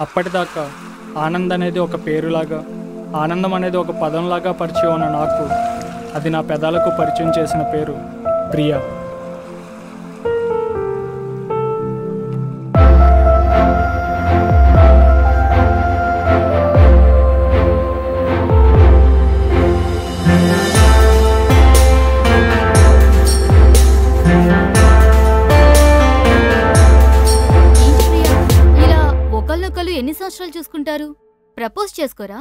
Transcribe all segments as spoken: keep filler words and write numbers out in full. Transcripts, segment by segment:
అప్పటిదాకా ఆనంద్ అనేది ఒక పేరులాగా, ఆనందం అనేది ఒక పదంలాగా పరిచయం ఉన్న నాకు అది నా పెదాలకు పరిచయం చేసిన పేరు ప్రియా. ఎన్ని సంవత్సరాలు చూసుకుంటారు? ప్రపోజ్ చేసుకోరా?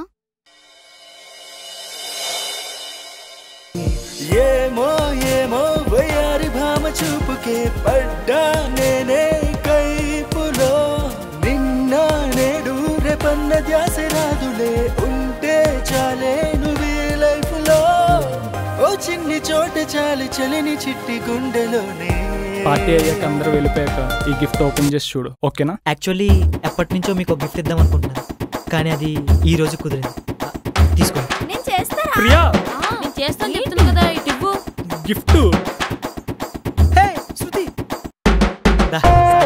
ఏమో ఏమో వయ్యారి భామ చూపుకే పడ్డా నేనే కైపులో, నిన్న నేడు రేపన్న ధ్యాస రాదులే, ఉంటే చాలే నువ్వే లైఫ్ లో, ఓ చిన్ని చోట చాలు చలిని చిట్టి గుండెలోనే. పార్టీ అయ్యాక అందరూ వెళ్ళిపోయాక ఈ గిఫ్ట్ ఓపెన్ చేసి చూడు, ఓకేనా? యాక్చువల్లీ ఎప్పటి నుంచో మీకు గిఫ్ట్ ఇద్దాం అనుకుంటున్నాను, కానీ అది ఈ రోజు కుదిరింది. తీసుకో. నేను చేస్తారా? ప్రియా నేను చేస్తాను చెప్తున్నా కదా, ఇటు ఇవ్వు గిఫ్ట్. హే శృతి, దా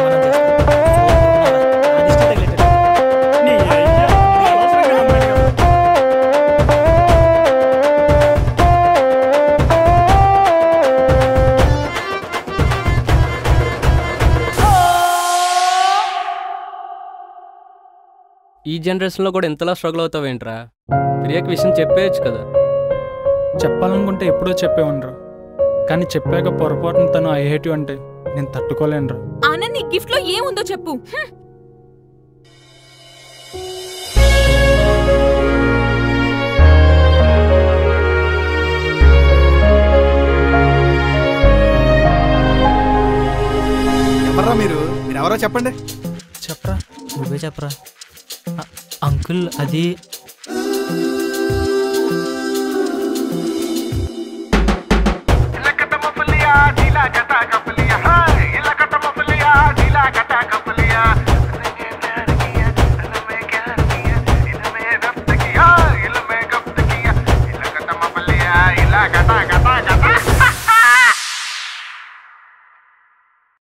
ఈ జనరేషన్లో కూడా ఎంతలా స్ట్రగుల్ అవుతావేంట్రా? ప్రియాకి విషయం చెప్పేయచ్చు కదా. చెప్పాలనుకుంటే ఎప్పుడో చెప్పేవనరా, కానీ చెప్పాక పొరపాటున తను ఐ హేట్ యు అంటే నేను తట్టుకోలేనురా. ఆనంద్, నీ గిఫ్ట్ లో ఏముందో చెప్పు. ఎవర్రా మీరు? మీరు ఎవరో చెప్పండి. చెప్పరా, నువ్వే చెప్పరా. అంకుల్ అది ఇలా